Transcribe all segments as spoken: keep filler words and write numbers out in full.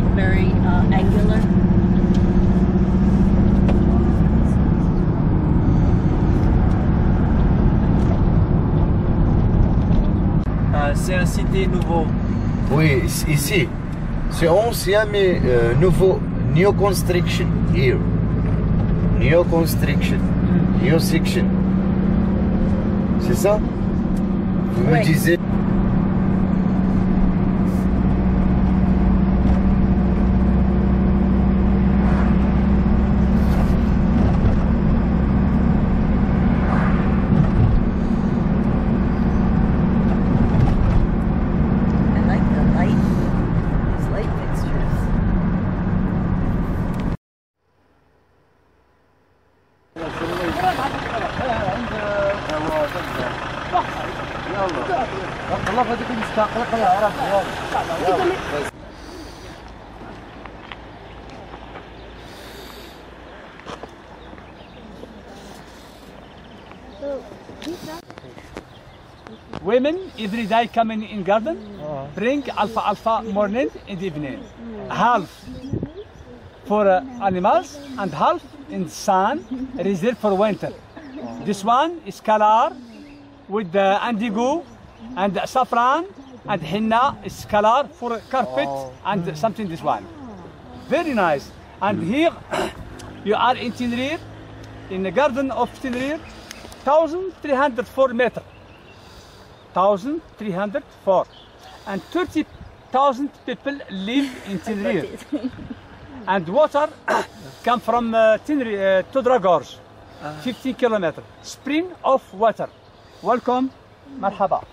like very uh, angular. Ah, c'est un cité nouveau. Oui, ici. C'est ancien mais euh, nouveau. New construction here. New construction. New section. C'est ça? Vous me Oui. disiez. Women every day coming in garden, bring alpha alpha morning and evening. Half for uh, animals and half in sun reserved for winter. This one is color with the indigo and saffron, and henna is color for carpet and something this one. Very nice. And here you are in Tenerife, in the garden of Tenerife, one thousand three hundred four meters. one thousand three hundred four. And thirty thousand people live in Tenerife. And water come from uh, Tenerife uh, to Dragors, fifteen kilometers. Spring of water. Welcome, marhaba.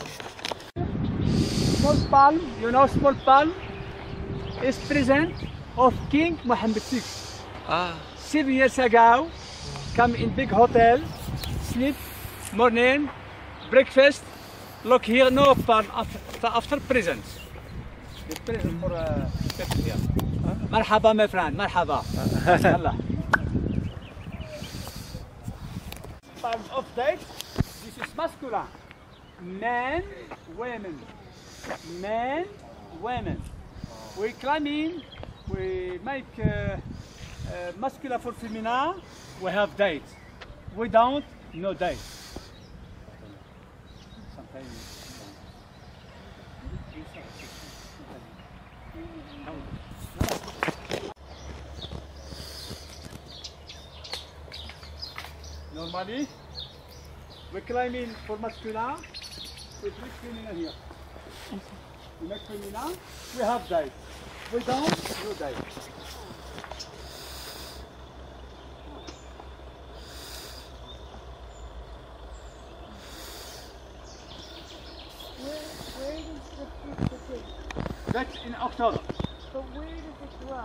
Small palm, you know small palm is present of King Mohammed the sixth. Ah. Seven years ago, come in big hotel, sleep, morning, breakfast. Look here, no palm after, after present. The present for uh, here. Marhaba, my friend, marhaba. Allah. Palm of date. This is masculine. Men, women. Men, women. We climb in, we make uh, uh, masculine for femina, we have date. We don't, no date. Normally, we climb in for masculine, we bring femina here. We make femina, we have date. We don't, no date. Where, where does the fruit begin? That's in October. But where does it grow?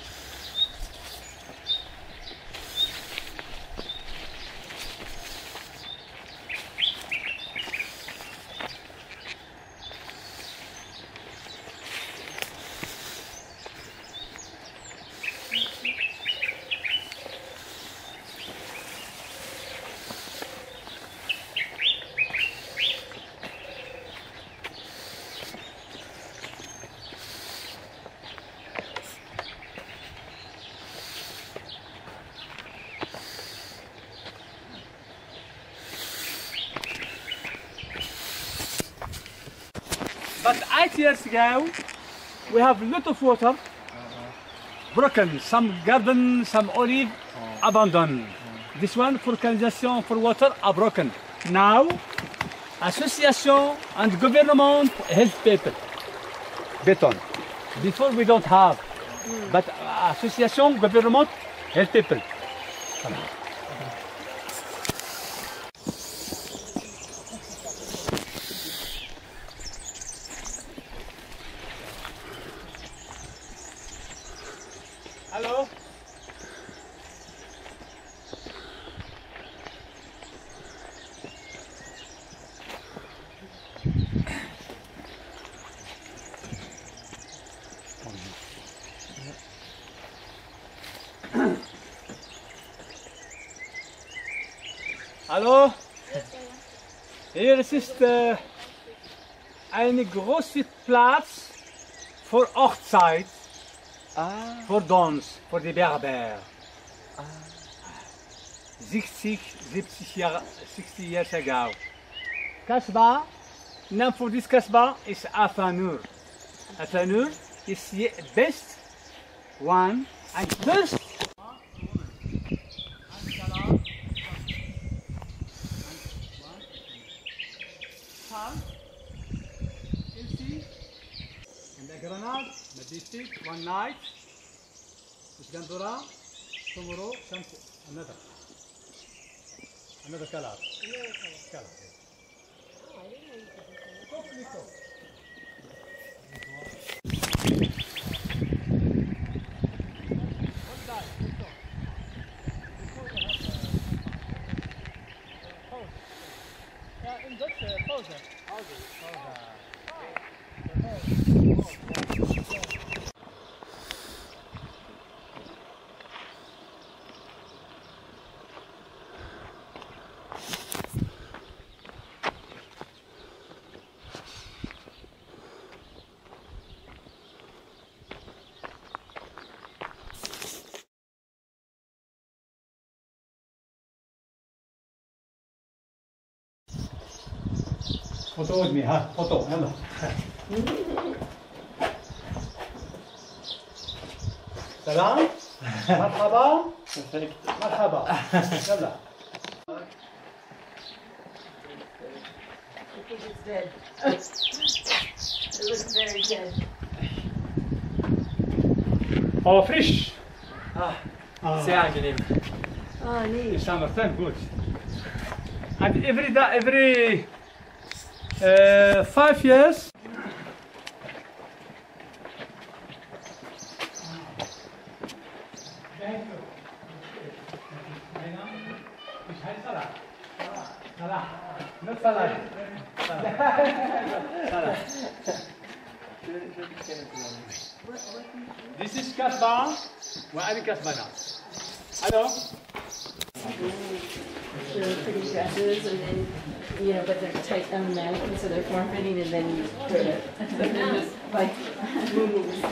But eight years ago, we have a lot of water, broken, some garden, some olive, abandoned. This one for canalization for water are broken. Now, association and government help people. Beton. Before we don't have, but association, government help people. Hello? Hallo? Hier is uh, een grote plaats voor Hochzeit. Ah. For dance, for the Berber. sixty, seventy year, sixty years ago. Kasbah, name for this Kasbah is Afanur. Afanur is the best one and first. In the Granada, Majestic, one night. Iskandura, tomorrow, something, another. Another color. Color. Photo with me, huh? Photo, hello. Salam. Marhaba. Marhaba. Yalla. I think it's dead. It looks very dead. Oh, fish. Ah, Ah. sehr angenehm. Oh, In neat. summertime, good. And every da- every uh, five years. Not salad. Salad. This is kasbah. وأنا كسبانة. Hello. Really pretty dresses, and then, you know, but they're tight on the mannequin, so they're form fitting, and then you put it, and then just like moves.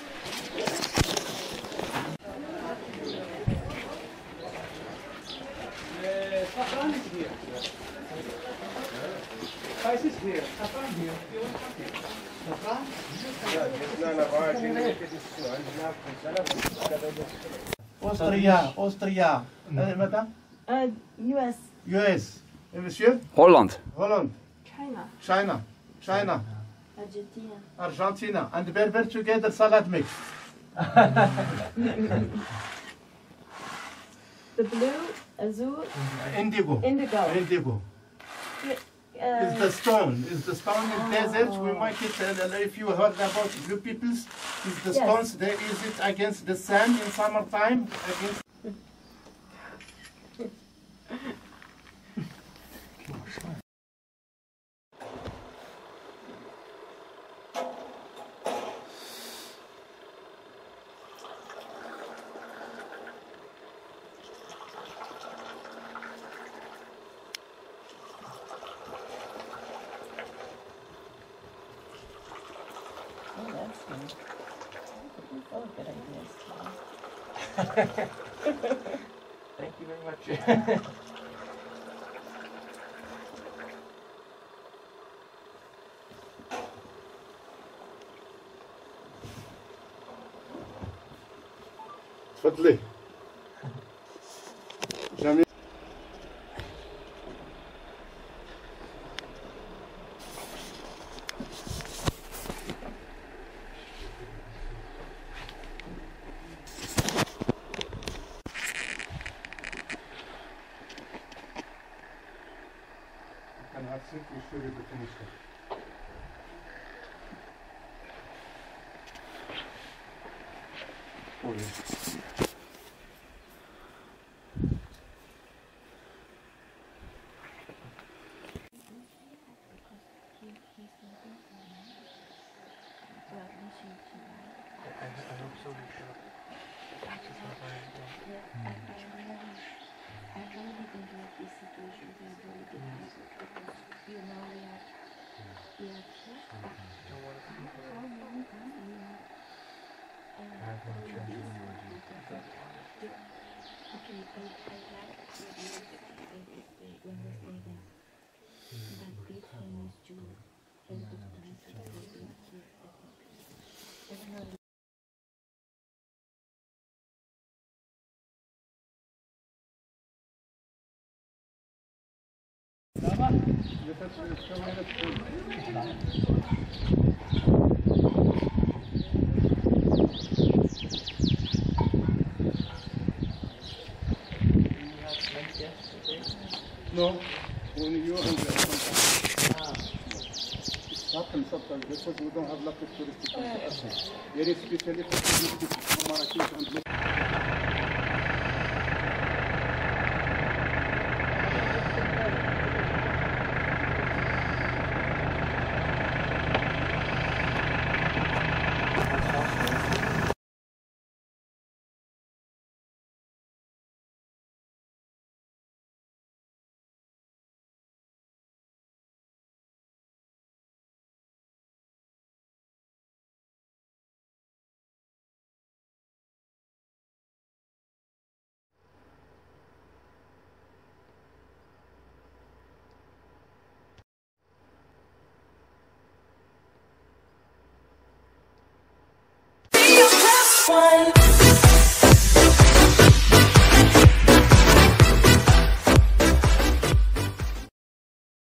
Uh, saffron is here. Spice is here. Saffron here. You want something? Saffron? Austria, Austria. Uh, madam? Uh, U S, U S. Uh, Monsieur? Holland. Holland, China, China, China, Argentina. Argentina, and Berber together salad mix. The blue, azul, Indigo. indigo. Indigo. Uh, It's the stone. It's the stone in deserts. We make it, uh, if you heard about blue peoples, it's the Yes. stones, they use it against the sand in summertime. Against oh, that's good. You're full of good ideas. Thank you very much. تفضلي. جميل. كان عكسك يشتري بتنشر. Yeah. No, only you and the happens sometimes because we don't have lot of tourists. Very especially for tourists from Marrakesh and One.